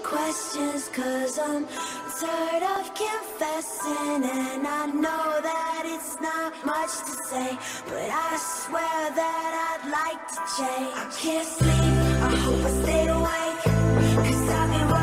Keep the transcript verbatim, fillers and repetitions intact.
questions, cause I'm tired of confessing. And I know that it's not much to say, but I swear that I'd like to change. I can't sleep, I hope I stay awake, cause I've been